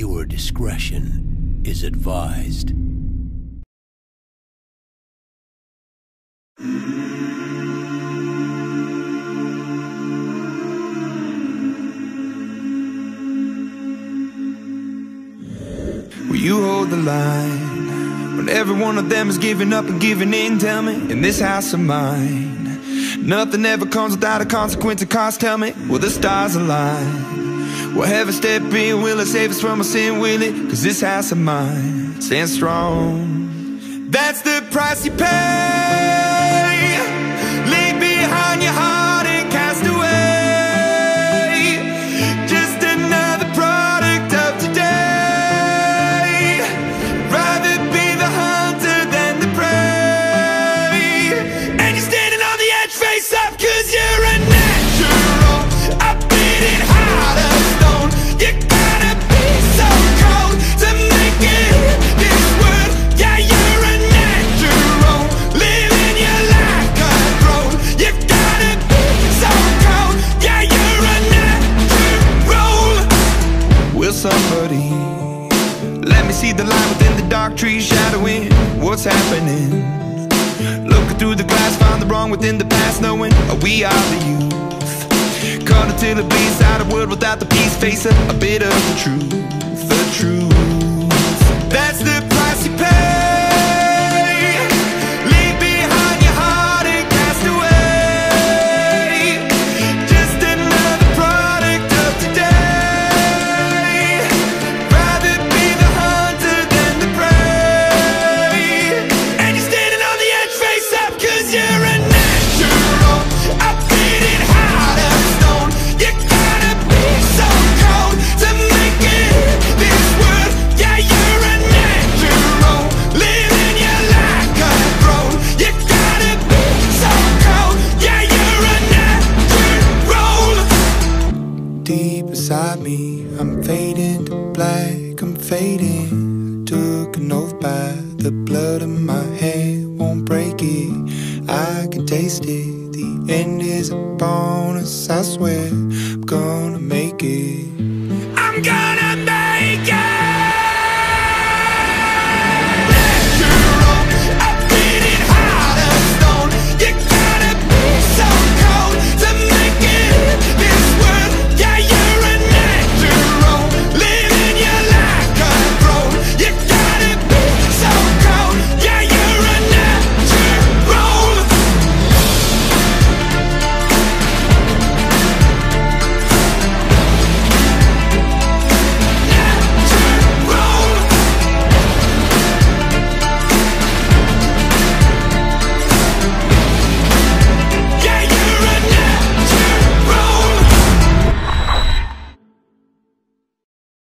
Viewer discretion is advised. Will you hold the line when every one of them is giving up and giving in? Tell me, in this house of mine, nothing ever comes without a consequence of cost. Tell me, will the stars align? Will heaven step in? Will it save us from our sin? Will it? Cause this house of mine stands strong. That's the price you pay. Leave behind your heart and cast away. Just another product of today. Rather be the hunter than the prey. And you're standing on the edge, face up, cause you're a natural. I've been in heart of stone. You gotta be so cold to make it in this world. Yeah, you're a natural, living your life cutthroat. You gotta be so cold. Yeah, you're a natural. Will somebody let me see the light within the dark trees shadowing what's happening? Looking through the glass, find the wrong within the past, knowing we are the youth. Caught until it bleeds out a world without the peace. Face a bit of the truth, the truth. That's the price you pay. Leave behind your heart and cast away. Just another product of today. Rather be the hunter than the prey. And you're standing on the edge, face up, cause you're a natural. I've been in heart of stone. You gotta be so cold to make it in this world. Yeah, you're a natural, living your life cutthroat. You gotta be so cold. Yeah, you're a natural. Deep inside me, I'm fading to black, I'm fading. Took an oath by the blood in my head, won't break it. I can taste it, the end is a bonus, I swear I'm gonna make it.